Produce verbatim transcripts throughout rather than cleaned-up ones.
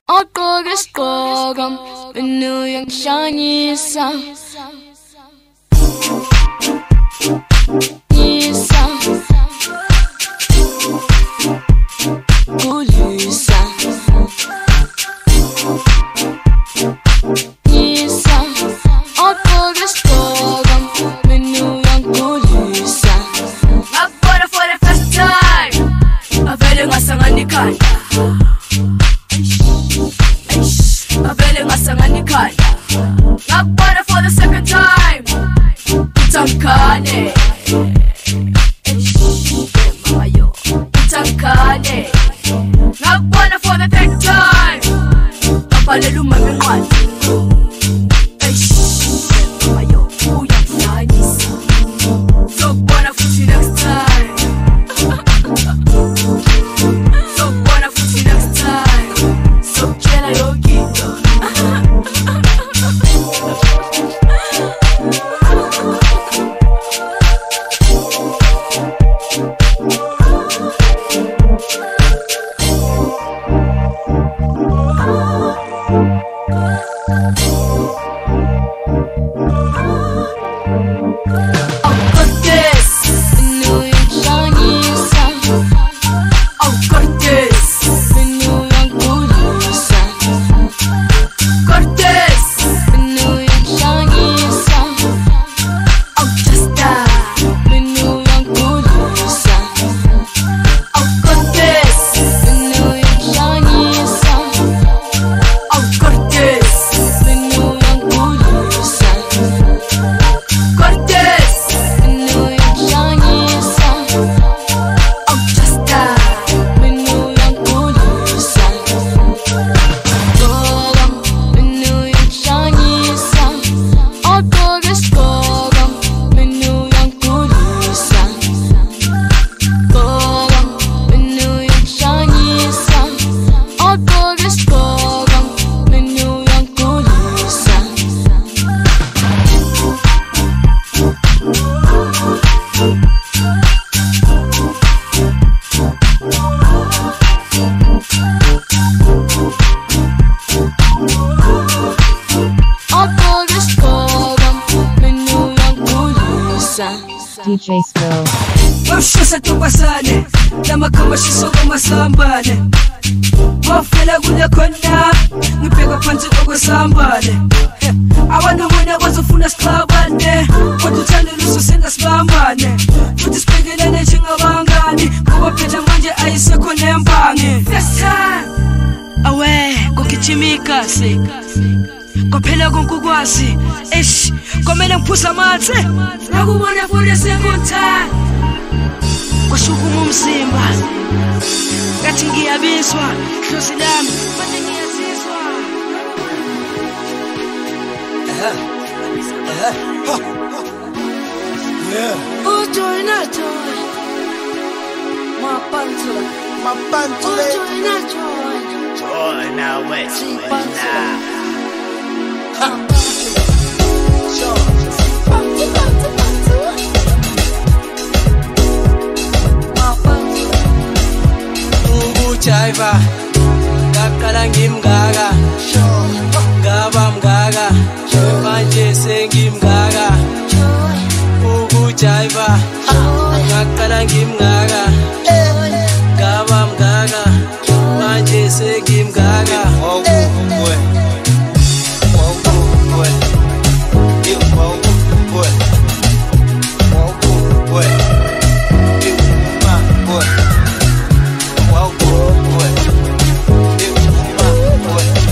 Okogeskogan, benuyang shanisa. Nisa, kulisa. Nisa, okogeskogan, benuyang kulisa. Agora for the first time, a velha ngasanganikanda. A velha ngasanganikanda. Agora for the second time, Utankane. Mamayo, Utankane. Agora for the third time, Apaleluma mengwati. Mamayo, uyakuyanisa. So bona futhi next time. So bona futhi next time. So kela yogito. D J Spill. Washasa tupasane Nama kama shisogo masambane Wafela kule kona Nipega panche kwa sambane Awana mwena wazofuna sklabane Watu chane luso senda sbambane Utispekelene chinga wangani Kwa peta manje aise kone mbangi First time Awe kukichimika se Kwa pela kunkugwasi Ish Kwa mele mpusa mate Nakubona for the second time Kwa shuku mumzimba Gati ngiyabiswa Hlosi lami Mate ngiyaziswa Ujoy na joy Mapantula Mapantula Ujoy na joy Joy na west Mapantula Jaiva, kakala ngimgaga, ngaba mgaga, manje sengimgaga. Ugu jaiva, kakala ngimgaga, ngaba mgaga, manje sengimgaga. Oh boy, oh boy, you oh boy, oh boy, you my boy. Boy.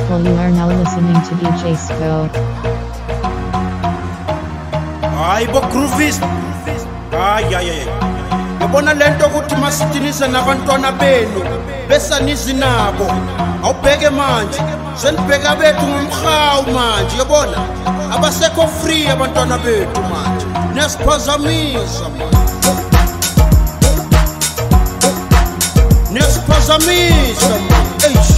people, you are now listening to D J Sko. Hayi bo groovies. Hayi hayi. Yabona lento ukuthi masithinise nabantwana benu bese nizinabo. Awubheke manje. Senibheka bethu ngumhawu manje yabona. Abasekho free abantwana bethu manje. Nesiphazamisa manje. Nesiphazamisa manje. Eish.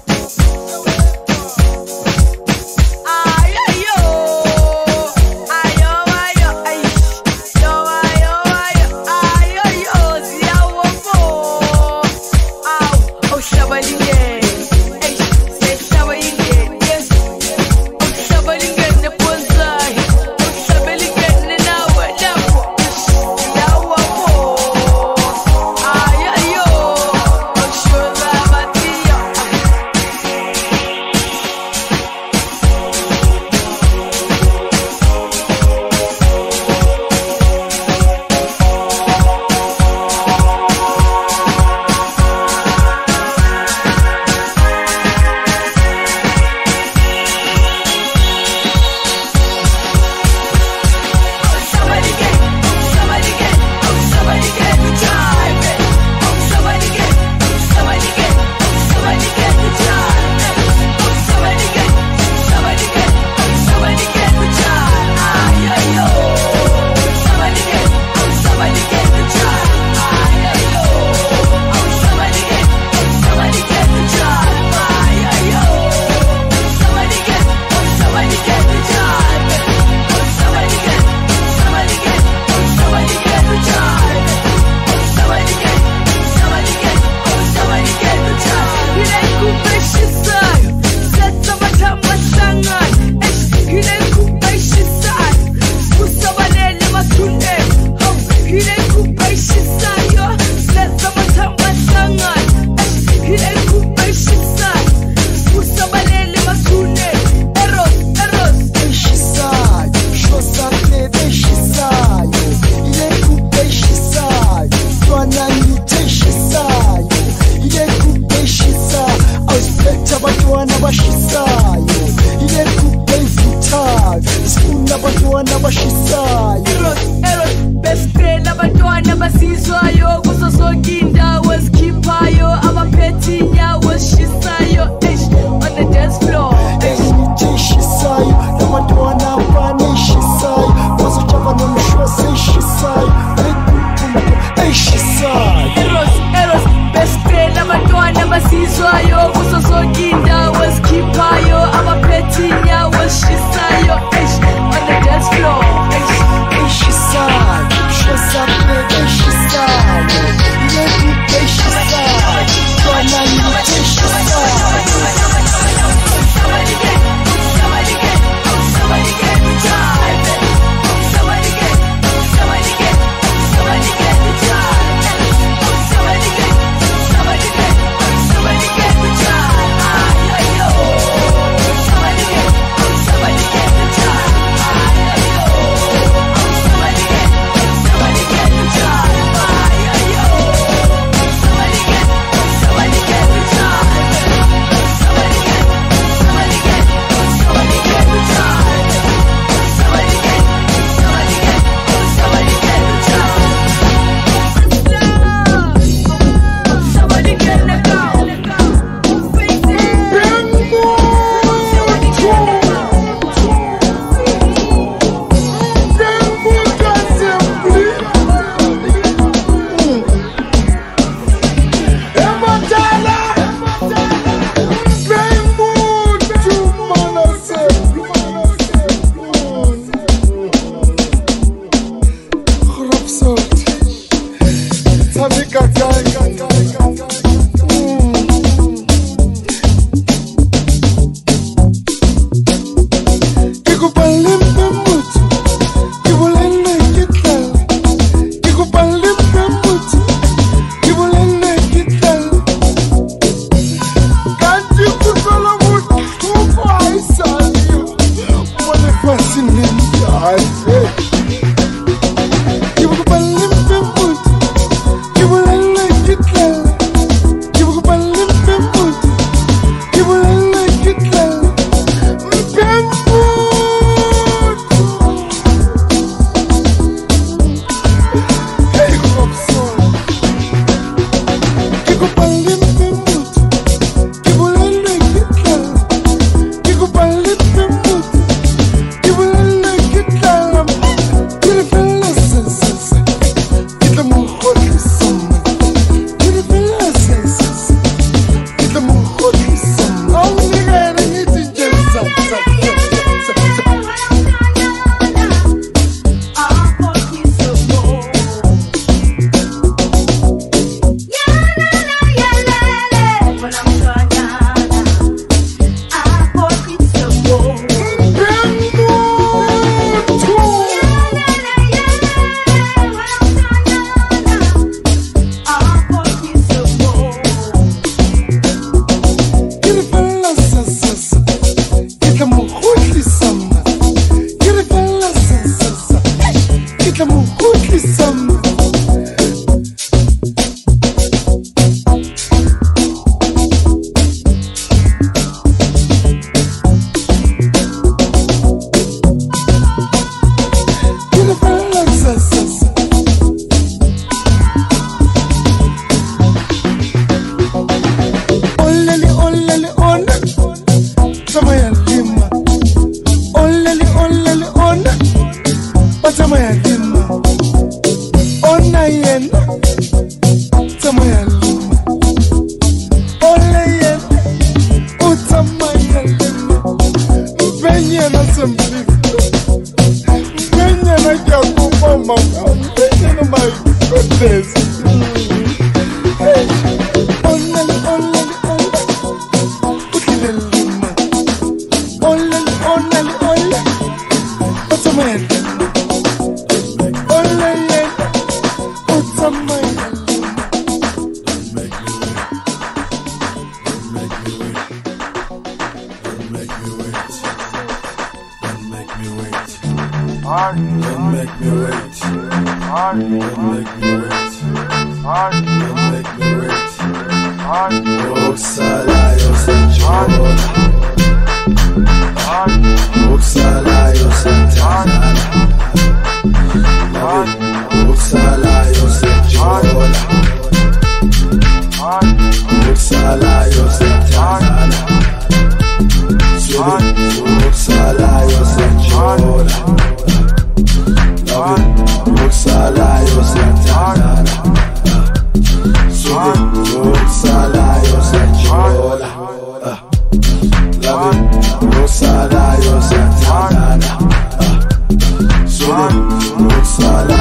Ay, ay, yo. Ay, eshisayo. Eros, Eros, best friend abantwana basizwayo kuzo zonke indawo ezikhiphayo abaphethe inyawo eshisayo on the dance floor. Eshisayo, labantwana abane eshisayo, bazojava nomshosi eshisayo, eshisayo. Eros, Eros, best friend abantwana basizwayo kuzo zonke indawo ezikhiphayo abaphethe inyawo eshisayo on the dance floor. Eshisayo, eshisayo, eshisayo, eshisayo, twana eshisayo. Somebody get, somebody get, somebody get the drive. Somebody get, somebody get, somebody get the drive. Somebody get, somebody get, somebody get the drive. Somebody get, somebody get the drive. Somebody get, somebody get the drive. Somebody get, somebody get the drive. Somebody get, somebody get, somebody get the drive. Somebody get, somebody get, somebody get the drive. Somebody get the go. Somebody get Don't make me wait. Don't make me wait. Don't make me wait. Oh, Salah, you're such a Ukusalayo siyathandana. Love it. Ukusalayo siyajola. Ukusalayo siyathandana. Sweet it. Ukusalayo siyajola. Love it. Ukusalayo siyathandana. Sweet it. Ukusalayo siyajola. Love it. Ukusalayo siyathandana. Sweet it. Ukusalayo.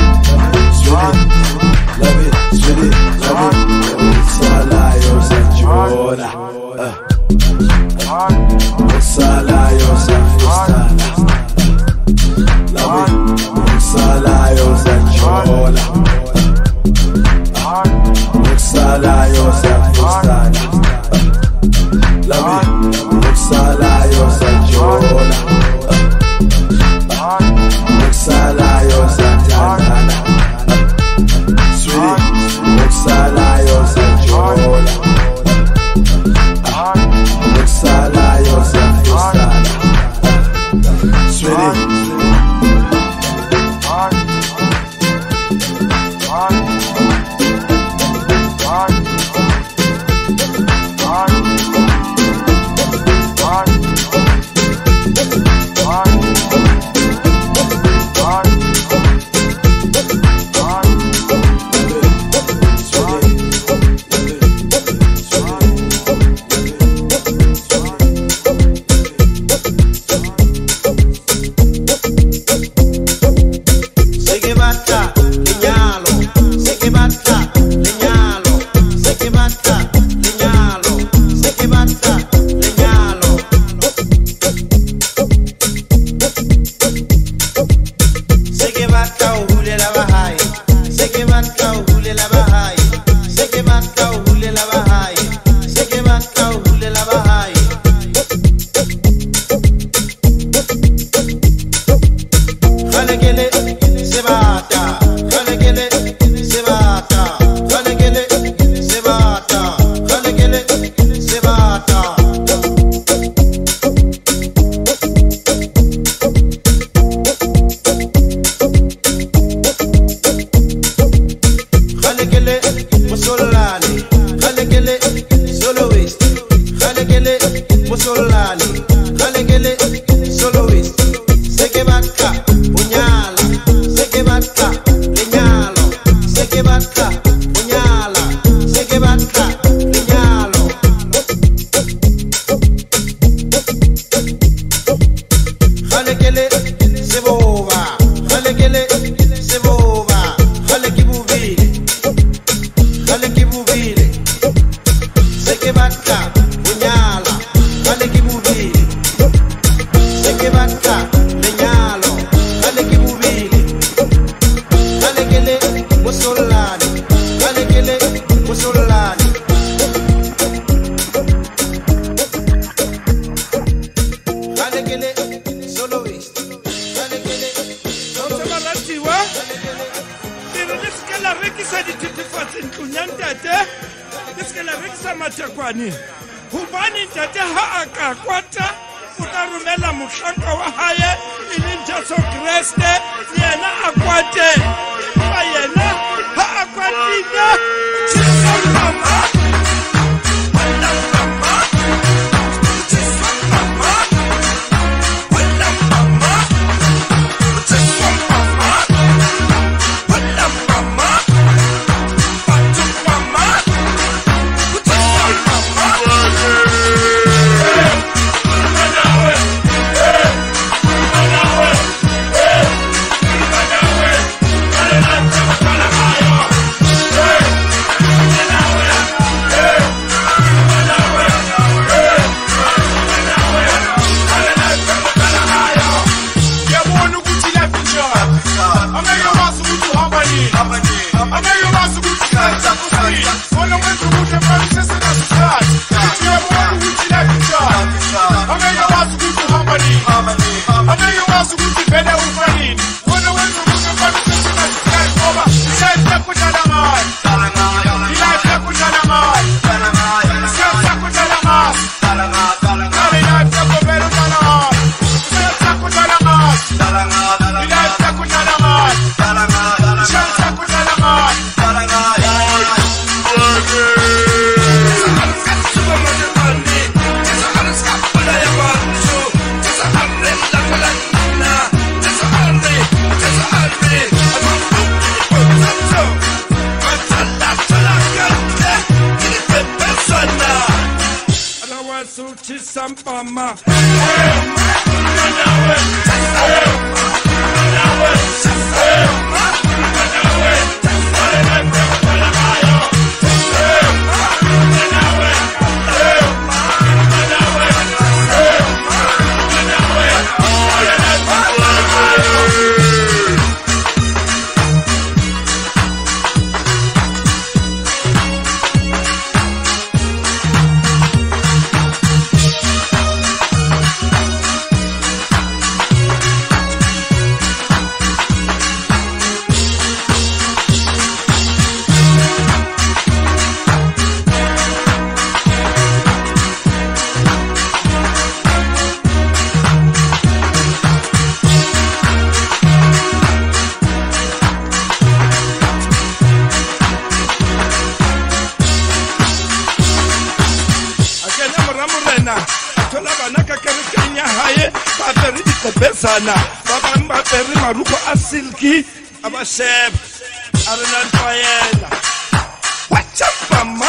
Love it, wena ntate ke se la rekisa matekwane hobane ntate ha a ka kwata o tla romela mohlanka wa hae e leng Jesu Kriste yena a kwate ba yena ha a kwatile Jesu mama wala mama Jesu mama wala mama Jesu mama wala mama Patu mama Jesu mama Sampama Besana baba mbaperi maruko asilki abashep arena fayela watch up mama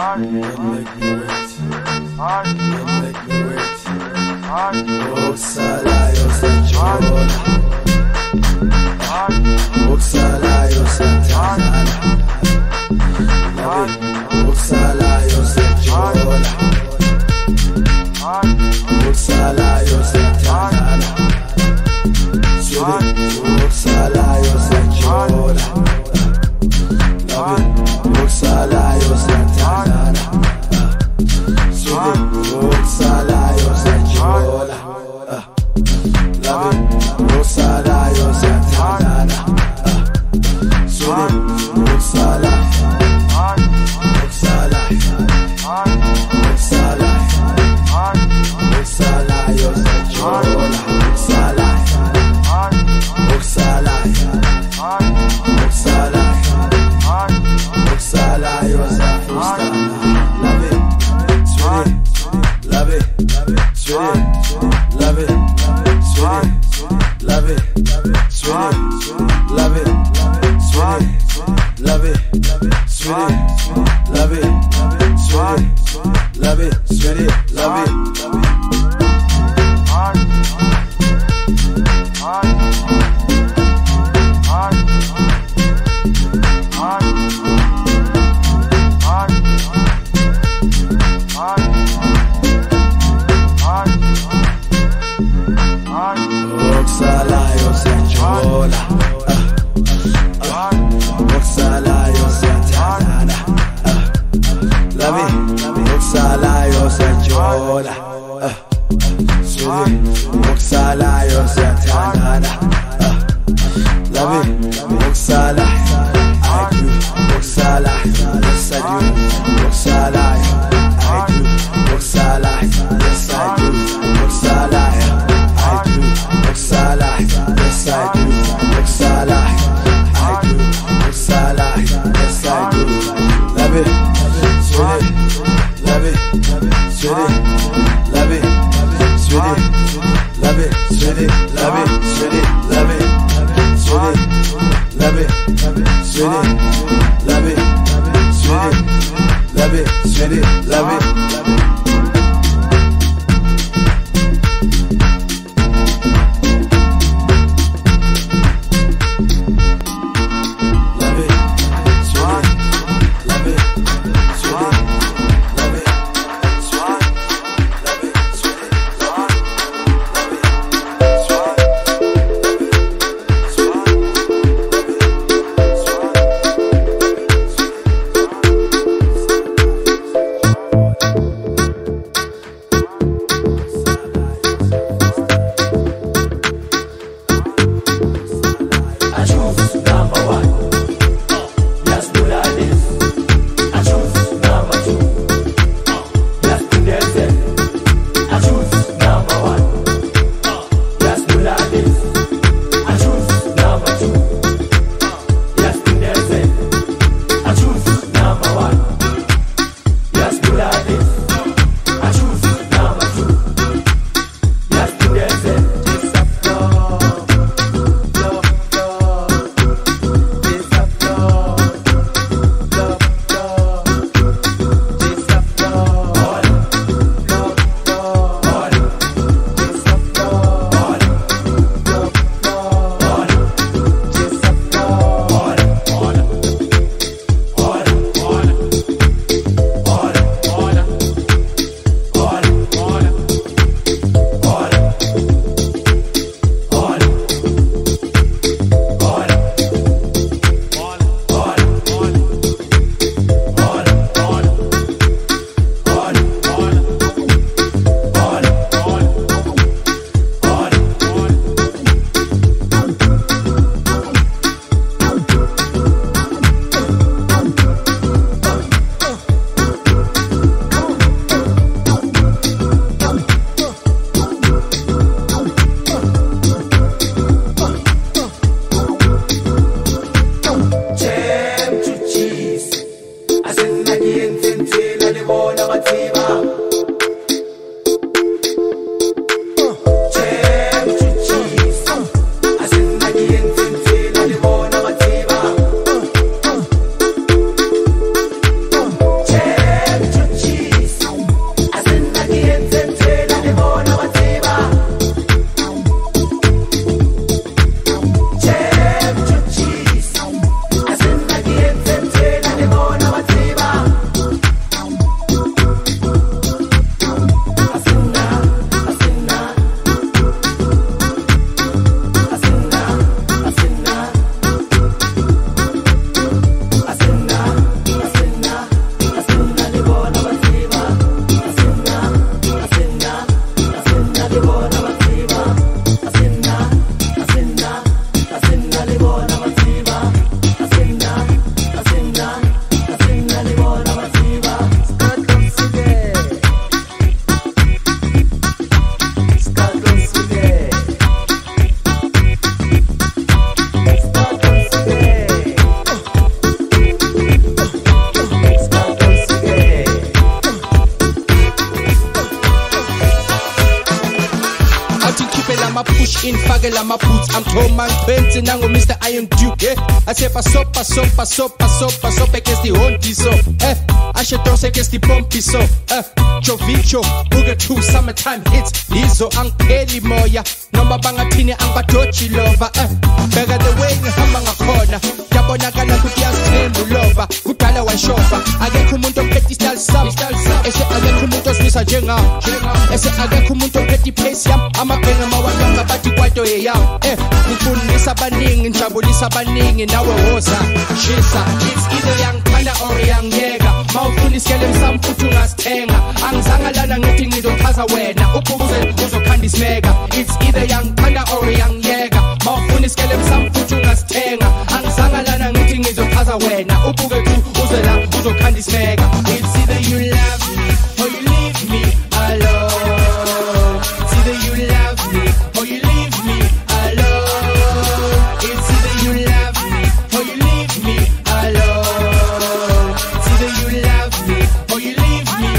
make me wait. Don't make me wait. Oksalayo Sachola. Oksalayo Satana. Love it. Oksalayo Sachola. Oksalayo Satana. Sweet it. Oksalayo Sachola. Love it. Oksalayo Satana. Sweet it. Oksalayo Sachola. Love it. Oksalayo Satana. Sweet it. Oksalayo. infakela amaboots amthoma twenty nango Mister Iron Duke eh athe paso paso paso paso paso against the hondiso eh ashedose against the pompiso eh Jovicho buke two summertime hits lizo angpheli moya noma bangathini angibadoji lova eh bheka the way ngihamba ngakhona yabonakala ukuthi yazithemba ulova kudala washova akekho umuntu ophethe style sam ese akekho umuntu oswisa njengawo ese akekho umuntu ophethe pace yam amabhenga mawalonga bathi kwaito yeyam eh ngifundisa abaningi njabulisa abaningi nawe woza shisa it's either yangithanda or yangiyeka mawufuna isikele msamfuthi ungasithenga angizanga lana ngithi ngizochaza wena ukhubuze uzokhanda isimeka it's either yangithanda or yangiyeka mawufuna isikele msamfuthi ungasithenga angizanga lana ngithi ngizochaza wena ubuke tu uze la uzokhanda isimeka it's either you love me or you leave me alone it's either you love me or you leave me alone it's either you love me or you leave me alone it's either you love me or you leave me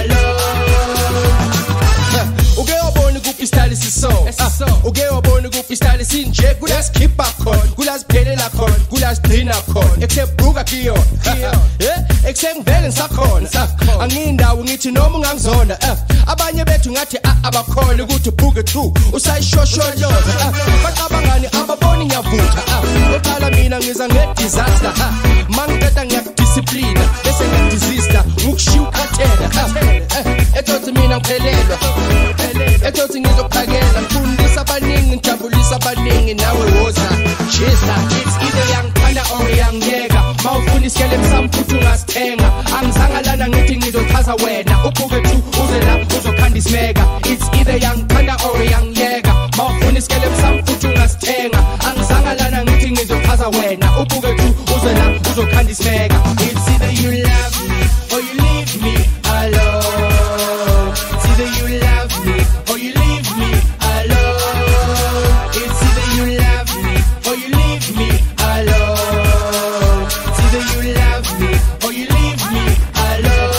alone uke wabona kuphi style siso uke wabona kuphi style sinje kulasikhipa khona kulasiphelela khona kulasipina khona eksebuka kiyo eh eksengivele ngisakhona angindawo ngithi noma ungangizona abanye bethu ngathi abakhole ukuthi buke two usayishosholoza baqabangani ababoni ngiyavutha oqala mina ngiza ngedisaster mangithatha ngiyakudiscipline bese ngiyadisaster ngokushiyukhathela ethothi mina ngiphelelwa ethothi ngizophakela ngifundisa abaningi ngijabulisa abaningi nawe woza chisa it's either yangithanda or yangiyeka mawufuna isikele msamfuthi ungasithenga angizanga lana ngithi ngizochaza wena ubuke tu uze la uzokhanda isimeka it's either yangithanda or yangiyeka mawufuna isikele msamfuthi ungasithenga angizanga lana ngithi ngizochaza wena ubuke tu uze la uzokhanda isimeka it's either you love me or you leave me alone it's either you love me or you leave me alone it's either you love me or you leave me alone it's either you love me or you leave me alone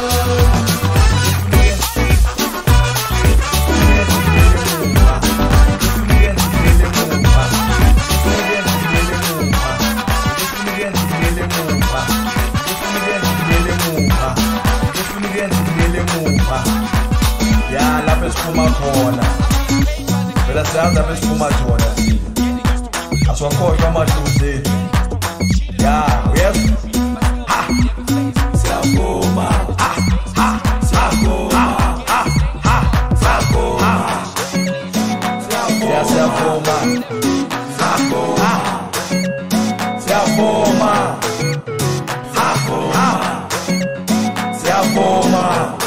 ya lapho esiphuma khona phela siyazi lapho esiphuma khona asiwakhohlwa amadlozi ethu ya uyezwa ha siyavuma ha ha siyavuma ha ha siyavuma ya siyavuma siyavuma siyavuma siyavuma siyavuma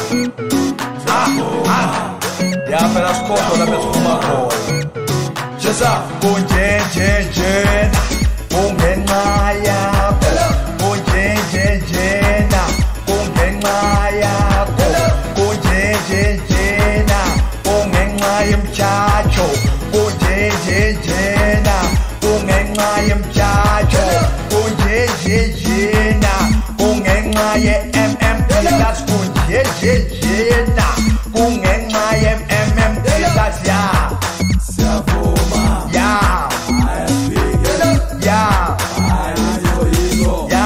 ya phela sikhohlwa lapho esiphuma khona jesa kunjenjenjena kungenxa yakho kunjenjenjena kungenxa yakho kunjenjenjena kungenxa yemtshatsho kunjenjenjena kungenxa yemtshatsho kunjenjenjena kungenxa ye-M M P that's kunjenjenjena kungenxa ye-M M P that's ya siyavuma ya ya ya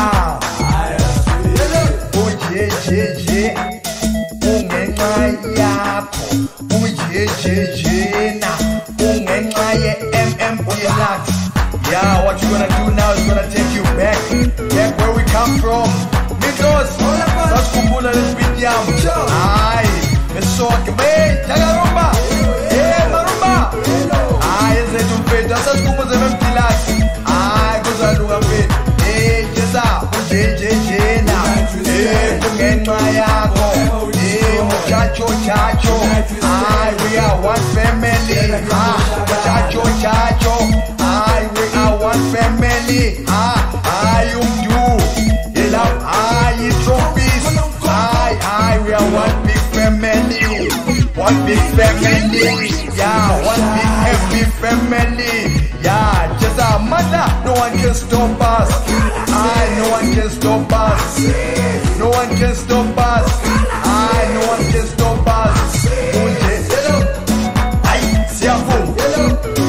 ujejeje kungenxa yakho ujejeje na kungenxa ye-M M P that's yeah what you gonna do now is gonna take you back back where we come from because sasikhumbula lesibiti yam hayi esonke me takarumba eh marumba hayi ezethu mfethu asasikhumbuze memphilasi hayi kuzaluka mfethu eh jesa kunjenjenjena eh kungenxa yakho eh muchacho chacho hayi we are one family ah muchacho chacho hayi we are one family ah hayi umdu ela hayi trophies hayi hayi we are one big family one big family yeah one big happy family yeah just a mother no one can stop us I no one can stop us no one can stop us I no one can stop us unje hello ay siyavuma hello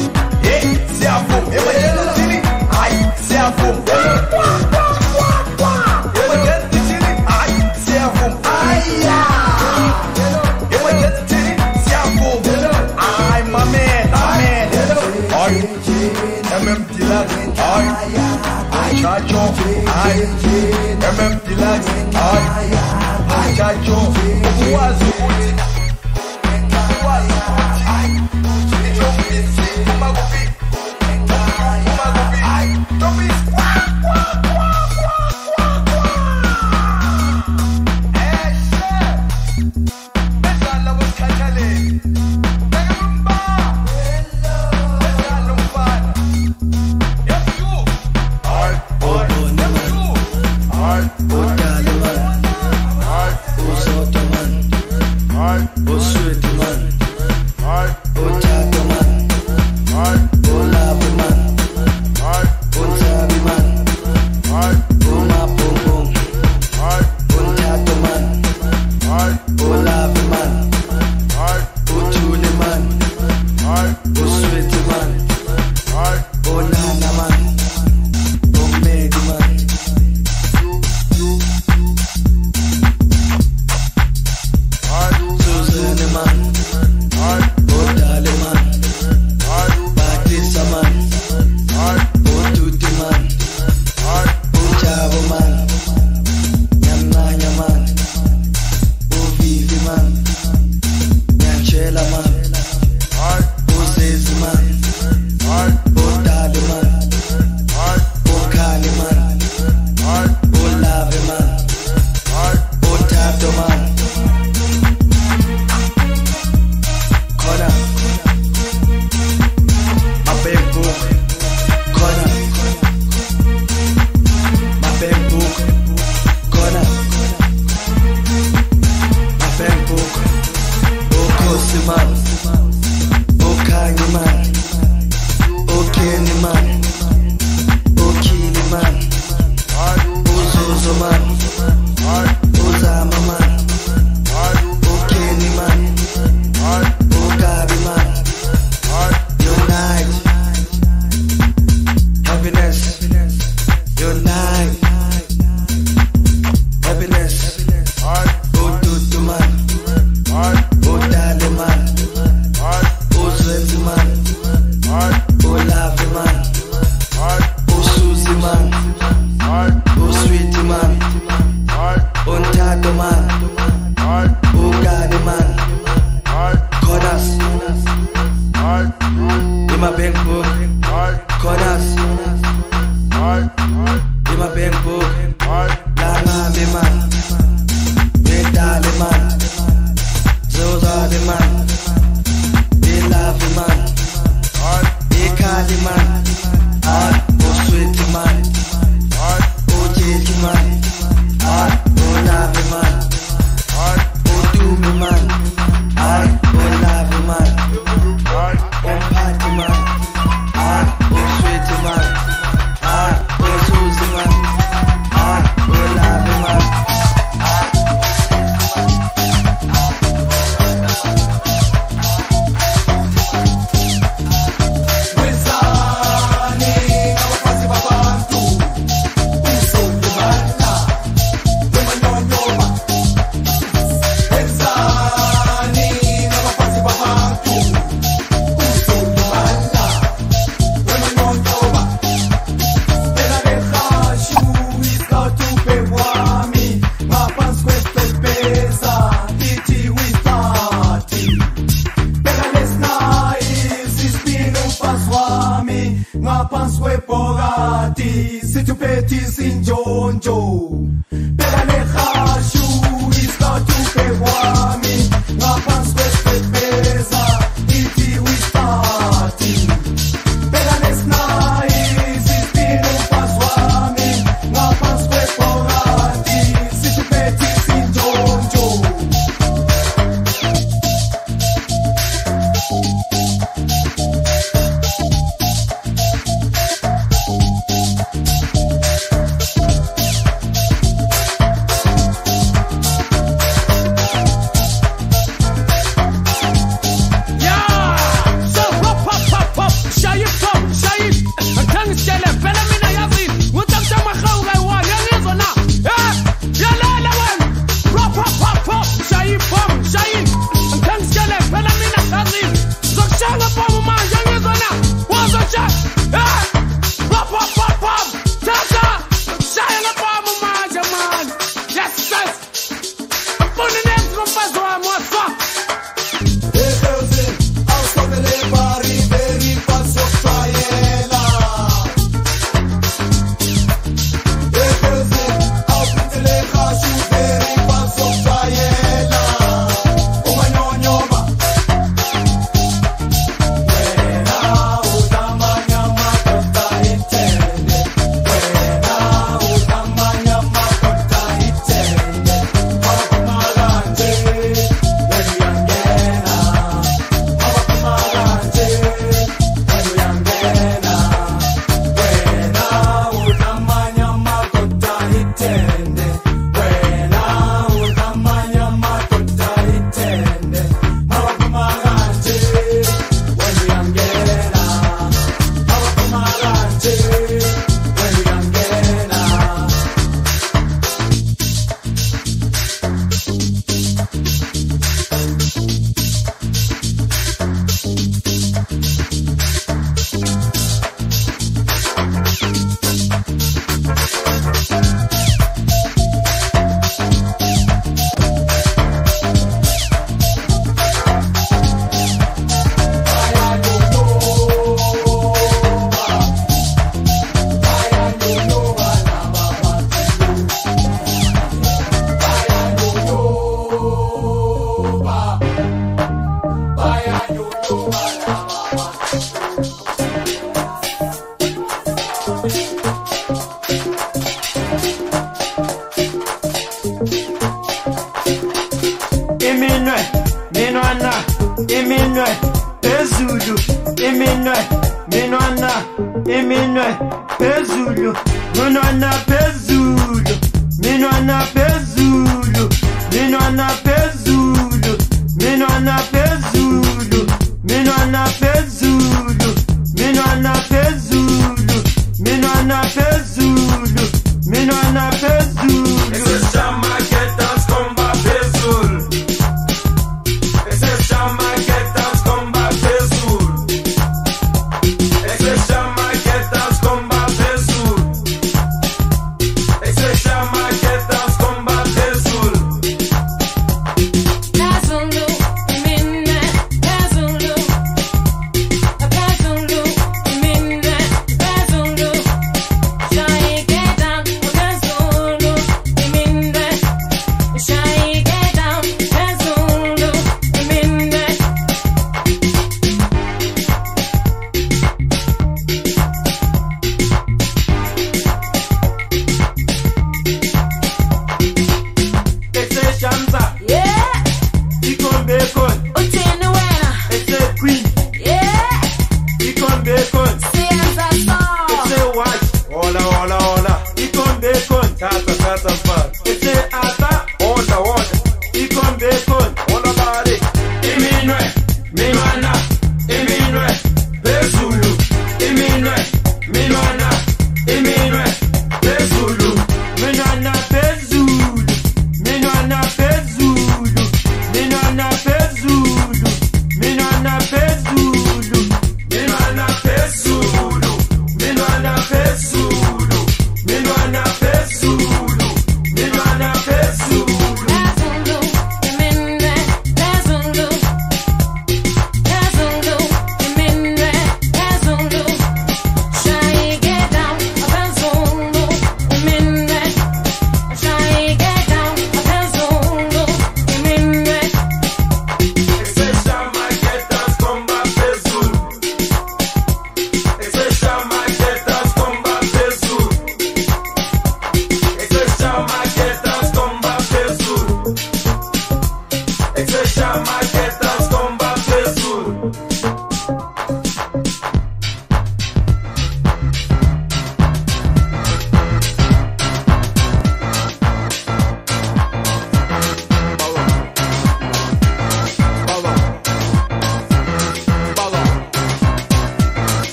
Chacho, ay, M M Deluxe, ay, ay, Chacho, uwazi ukuthi, uwazi ukuthi, ijobisi, uma kubi, uma kubi, jobisi, kwa, kwa, kwa, kwa, kwa, kwa. Eh, shit, besala wesikhathaleni, bekumba, besala umfana. monde n'est trop pas à moi fuck.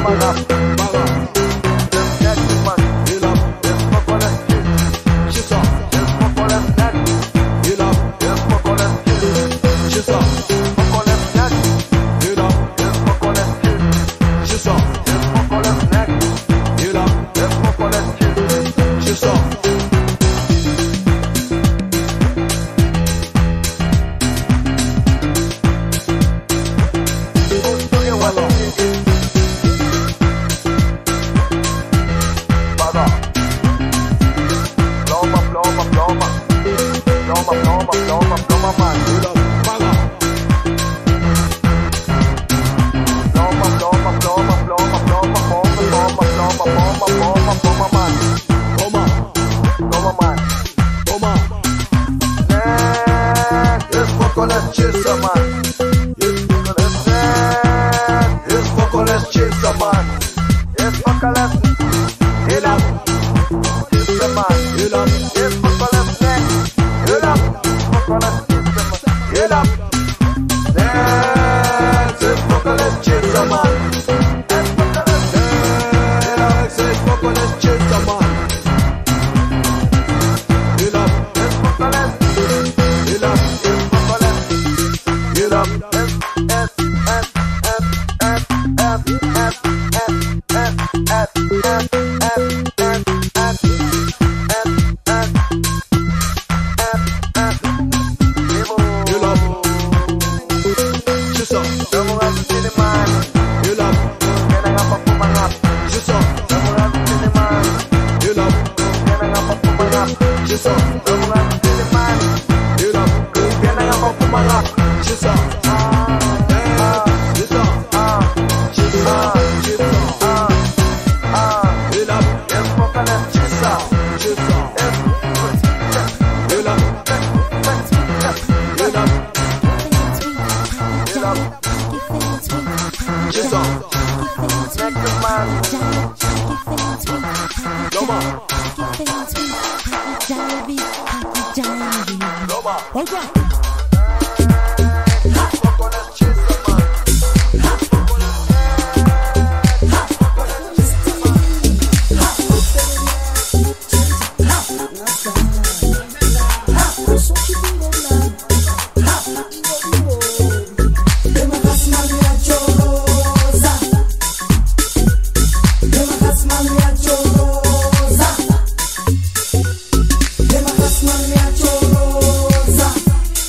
Rosa.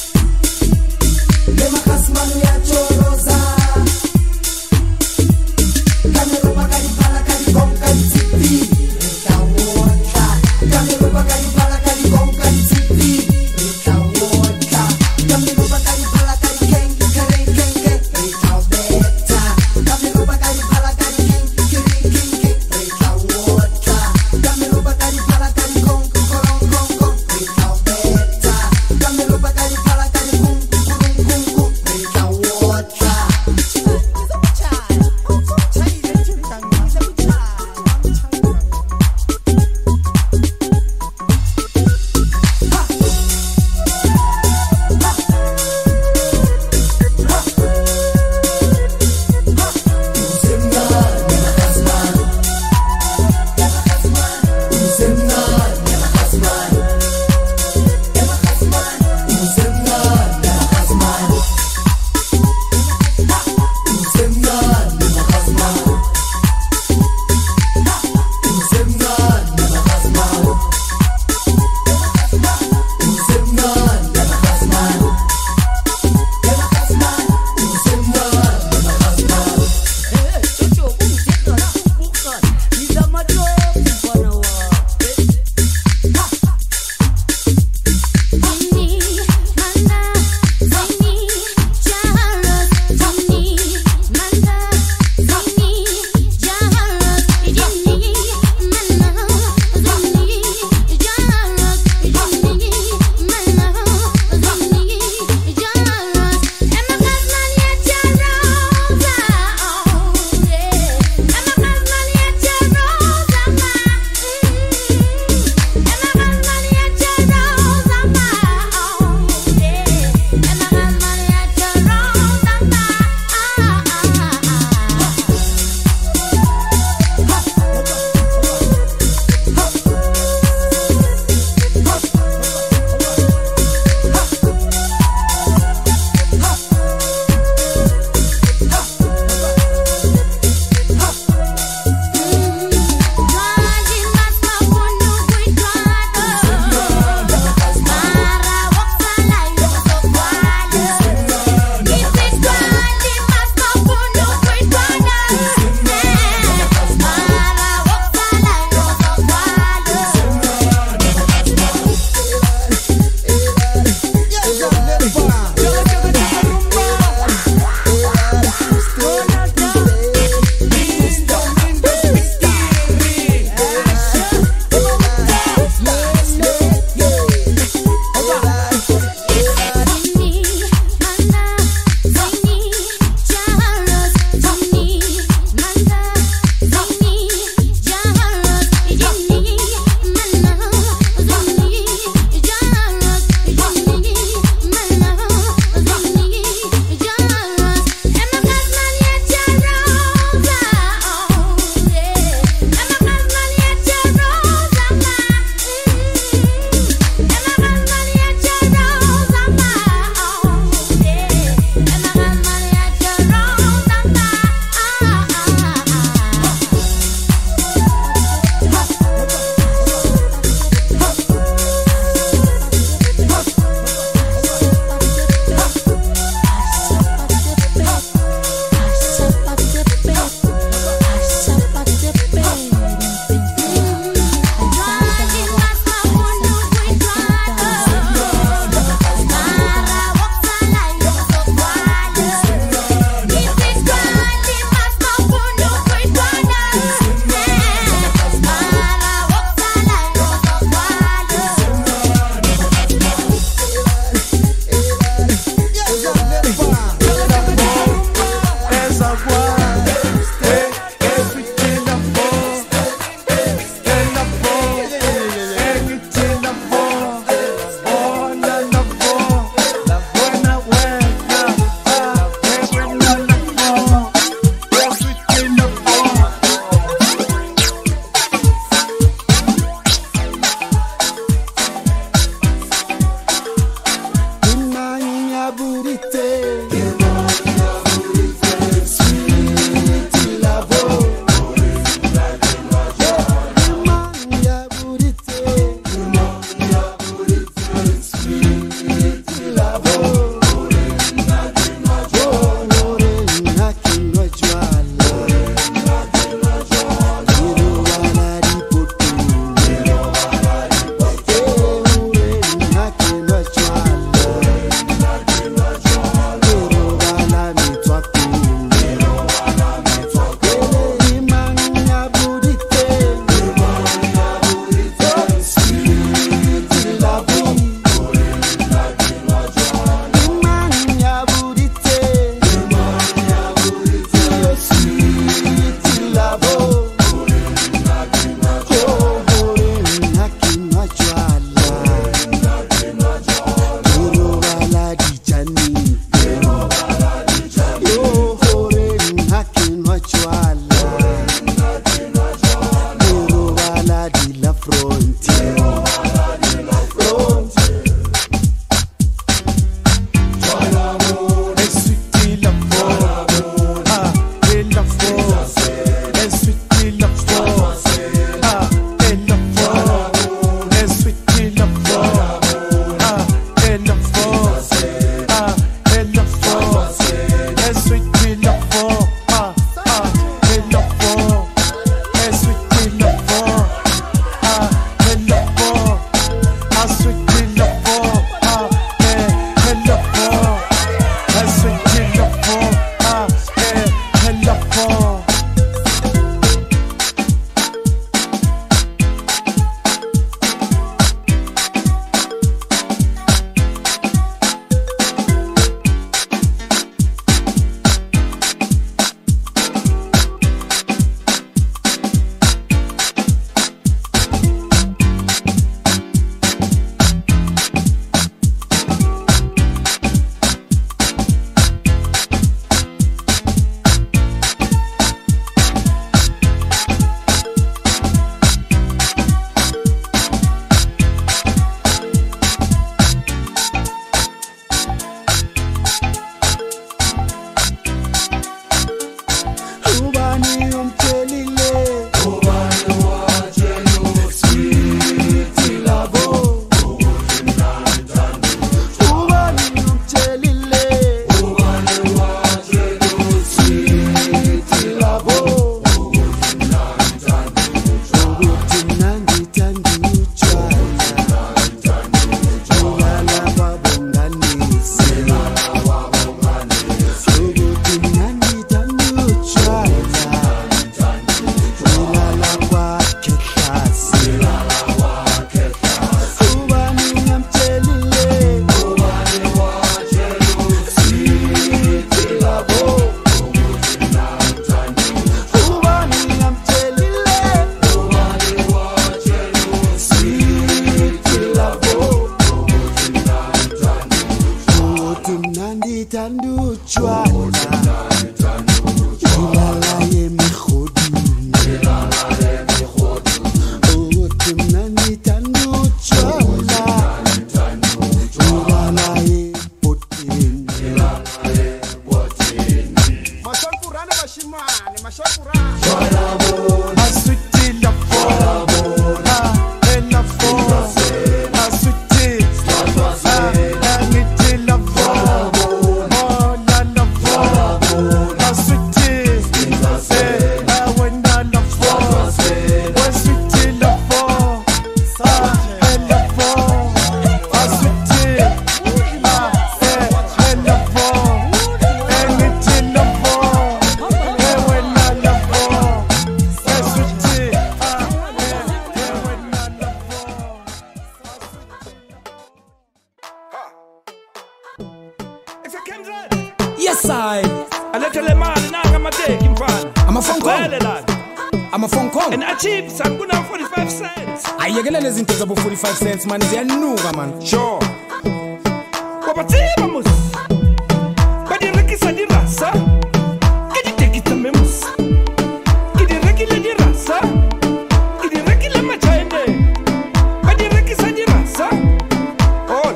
Yes, I. I let the man now I'm a taking fan. I'm a phone call. I'm a phone call. And I cheap, so I'm gonna have forty-five cents. I you gonna listen to about forty-five cents, man. Is a new man. Sure. What vamos? But the Ricky said the rasa. Can you take it to me? Can you regular the rasa? Can you regular my child? But the Ricky said the rasa. Oh.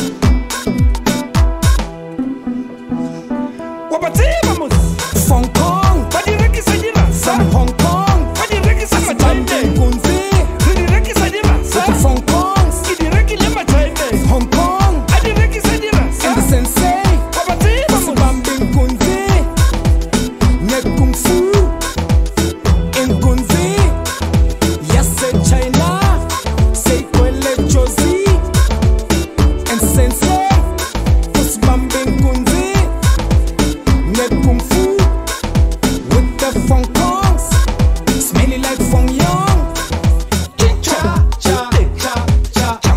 What vamos? Phone call. But the Ricky said the rasa. Hong Kong. But the Ricky said my child. Can you regular the rasa? Phone calls. Can you regular my child? Hong Kong. I the Ricky said the rasa. And the sensei. Basi bambing kunzi. Ne kung fu. In kunzi. Yes, say China. Say kwele jozi. And sensei. Basi bambing kunzi. Ne kung fu. With the phone calls. Smelly like Fong Young. Cha cha cha cha cha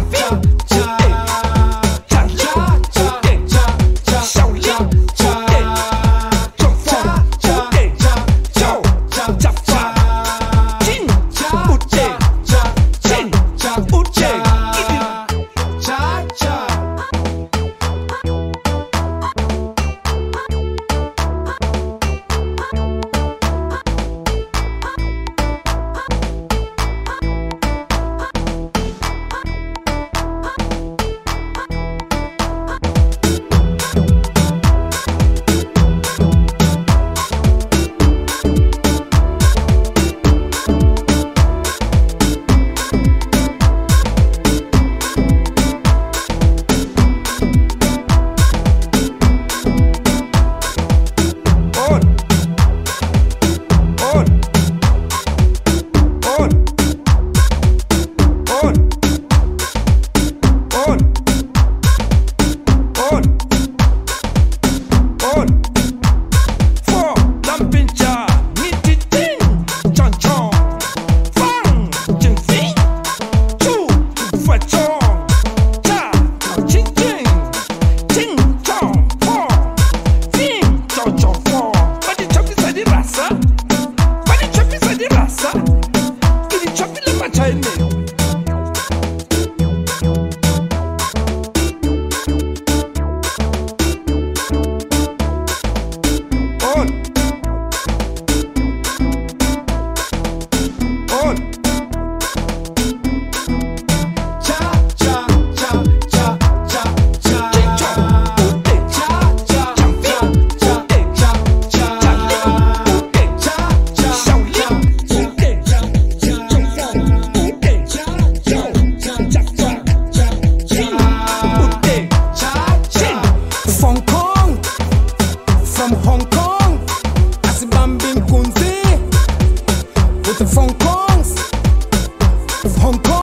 Hong Kong.